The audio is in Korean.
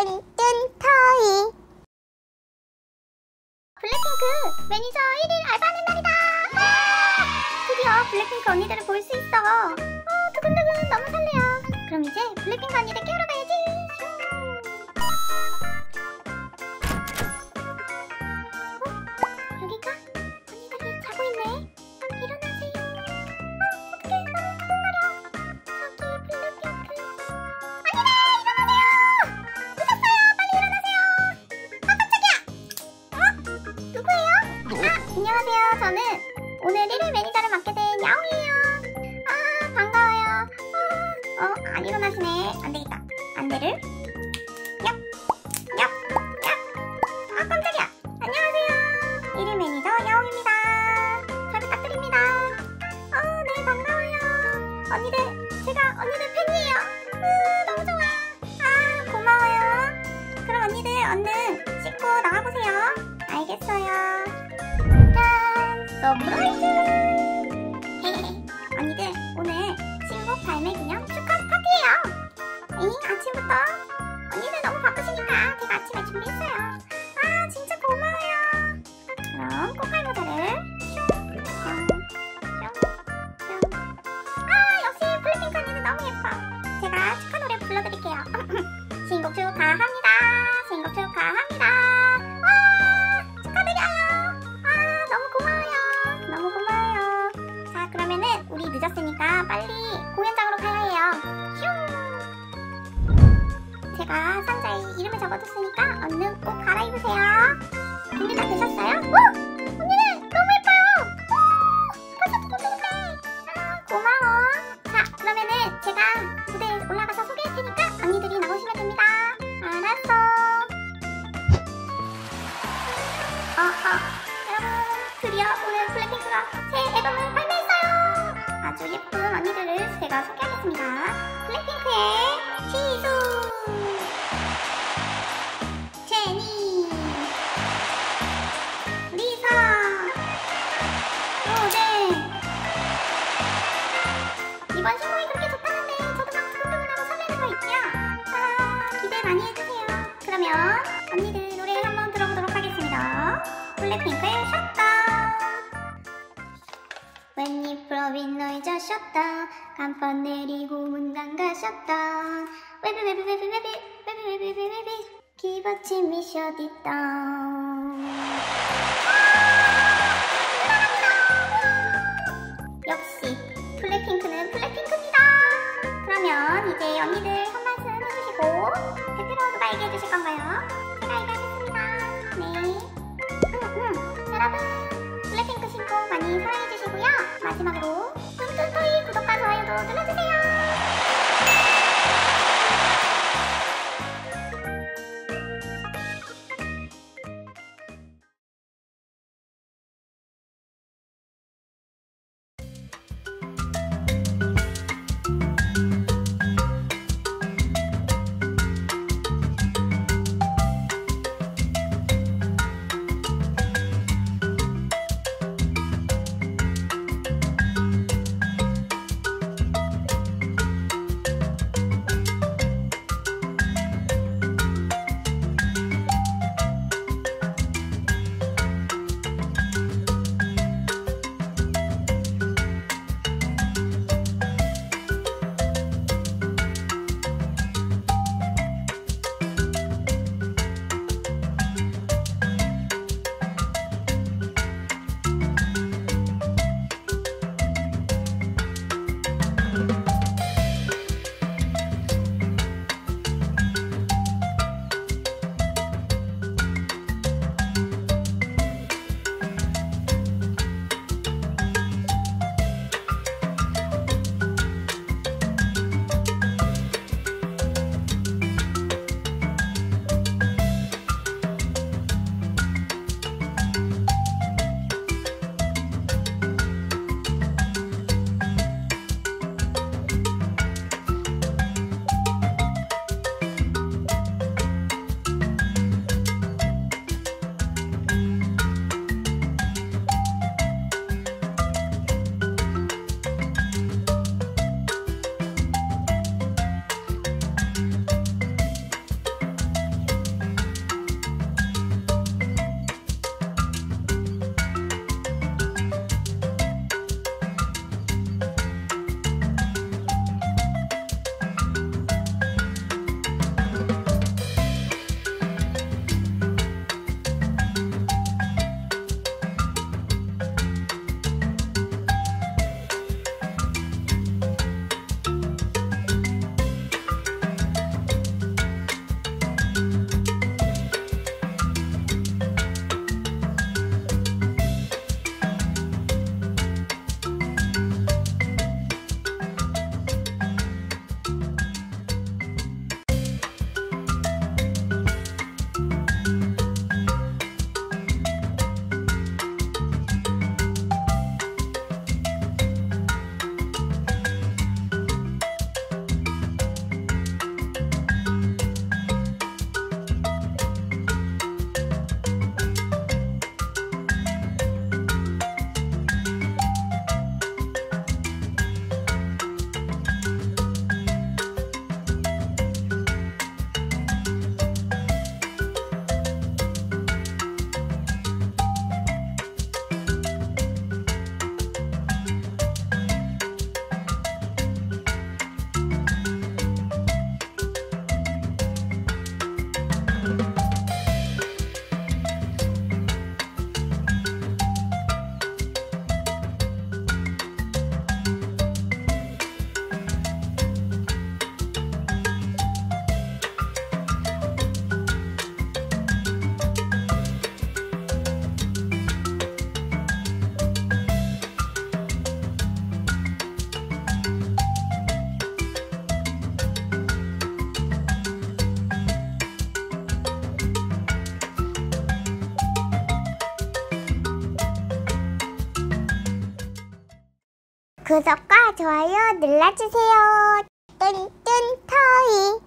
토이. 블랙핑크 매니저 1일 알바하는 날이다. 드디어 블랙핑크 언니들을 볼 수 있어. 두근두근 너무 설레요. 그럼 이제 블랙핑크 언니들 깨우러 가야지. 여기가? 언니들이 자고 있네. 일어나세요. 어떡해, 너무 두근거려. 저기 블랙핑크. 언니들 일어나세요. 늦었어요. 빨리 일어나세요. 깜짝이야. 누구예요? 안녕하세요. 저는 오늘 1일 매니저를 맡게 된 야옹이에요. 반가워요. 안 일어나시네. 안되겠다. 안대를 얍! 얍! 얍! 깜짝이야. 안녕하세요. 1일 매니저 야옹입니다. 잘 부탁드립니다. 네, 반가워요. 언니들, 제가 언니들 팬이에요. 너무 좋아. 고마워요. 그럼 언니들 얼른 씻고 나가보세요. 알겠어요. 짠! 서프라이즈! 언니들, 오늘 신곡 발매 기념 축하 파티예요. 아침부터 언니들 너무 바쁘시니까 제가 아침에 준비했어요. 진짜 고마워요. 그럼 꽃갈모자를 역시 블랙핑크 언니는 너무 예뻐. 제가 축하 노래 불러드릴게요. 신곡 축하합니다. 신곡 축하합니다. 축하드려요. 너무 고마워요. 너무 고마워요. 자, 그러면은 우리 늦었으니까 빨리 공연장으로 가야 해요. 제가 상자에 이름을 적어뒀으니까 얼른 꼭 갈아입으세요. 준비 다 되셨어요? 언니는 너무 예뻐요. 벌써 두근두근해. 고마워. 자, 그러면은 제가 무대에 올라가서 소개할 테니까 언니들이 나오시면 됩니다. 알았어. 여러분, 드디어 오늘 블랙핑크가 새 앨범을 발매했어요. 아주 예쁜 언니들을 제가 소개하겠습니다. 블랙핑크의 지수, 제니, 리사, 로제. 이번 신곡이 그렇게 좋다는데 저도 막 두근두근하고 설레는 거 있죠? 기대 많이 해주세요. 그러면 언니들 노래 한번 들어보도록 하겠습니다. 블랙핑크의 셧다운. 웬잎 프로빈 노이저 셧다운. 간판 내리고 문 잠가 셧다운. 웨비 기버침이 셧다운. 역시 블랙핑크는 블랙핑크입니다. 그러면 이제 언니들 한 말씀 해주시고 대표로 누가 얘기해 주실 건가요? 제가 얘기하겠습니다. 네. 여러분, 블랙핑크 신곡 많이 사랑해 주시고요. 마지막으로 뚠뚠토이 구독과 좋아요도 눌러주세요. 구독과 좋아요 눌러주세요. 뚠뚠 터이.